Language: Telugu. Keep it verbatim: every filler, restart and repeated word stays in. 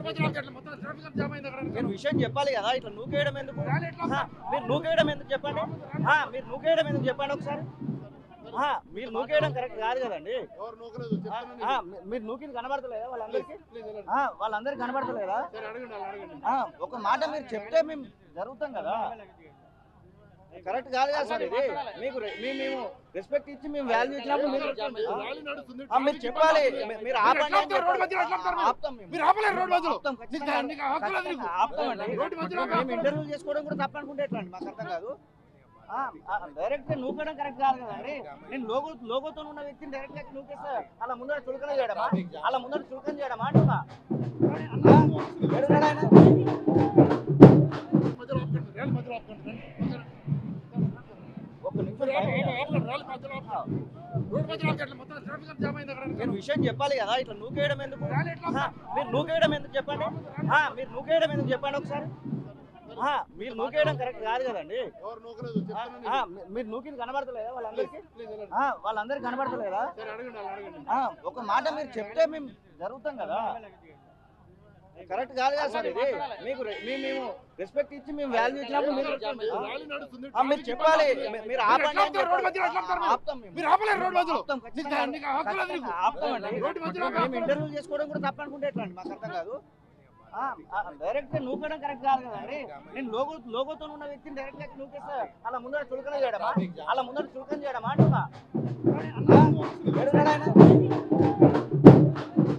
మీరు విషయం చెప్పాలి కదా, ఇట్లా నూకేయడం ఎందుకు? మీరు నూకేయడం ఎందుకు చెప్పండి, మీరు నూకేయడం ఎందుకు చెప్పండి ఒకసారి. మీరు నూకేయడం కరెక్ట్ కాదు కదండి. మీరు నూకింది కనబడతలేదా వాళ్ళందరికీ? వాళ్ళందరికీ కనబడతలేదా? ఒక మాట మీరు చెప్తే మేము జరుగుతాం కదా, కరెక్ట్ కాదు కదా సార్ ఇది. మీకు మేము రెస్పెక్ట్ ఇచ్చి మేము వాల్యూ ఇచ్చినప్పుడు మీరు మీరు చెప్పాలి. మీరు ఆపండి, మేము ఇంటర్వ్యూ చేసుకోవడం కూడా తప్పనుకుంటే ఎట్లా అండి? మాకు అర్థం కాదు. డైరెక్ట్ గా నూకడం కరెక్ట్ కాదు కదండి. నేను లోగో లోగోతో ఉన్న వ్యక్తిని డైరెక్ట్ గా నూకేస్తే అలా ముందర చులకన చేయడమా, అలా ముందర చులకన చేయడమా అంటున్నా. మీరు విషయం చెప్పాలి కదా, ఇట్లా నూకేయడం ఎందుకు? మీరు నూకేయడం ఎందుకు చెప్పండి, మీరు నూకేయడం ఎందుకు చెప్పండి ఒకసారి. మీరు నూకేయడం కరెక్ట్ కాదు కదండి. మీరు నూకింది కనబడతలేదా వాళ్ళందరికీ? వాళ్ళందరికీ కనబడతలేదా? ఒక మాట మీరు చెప్తే మేము జరుగుతాం కదా, కరెక్ట్ కాదు కదా సార్ ఇది. మీకు మేము రెస్పెక్ట్ ఇచ్చి మేము వాల్యూ ఇచ్చినప్పుడు మీరు చెప్పాలి. మీరు ఆపండి, మేము ఇంటర్వ్యూ చేసుకోవడం కూడా తప్పనుకుంటే ఎట్లా అండి? మాకు అర్థం కాదు. డైరెక్ట్ గా నూకడం కరెక్ట్ కాదు కదండి. నేను లోగో లోగోతో ఉన్న వ్యక్తిని డైరెక్ట్ గా నూకేస్తే అలా ముందర చులకన చేయడమా, అలా ముందర చులకన చేయడమా అంటున్నా.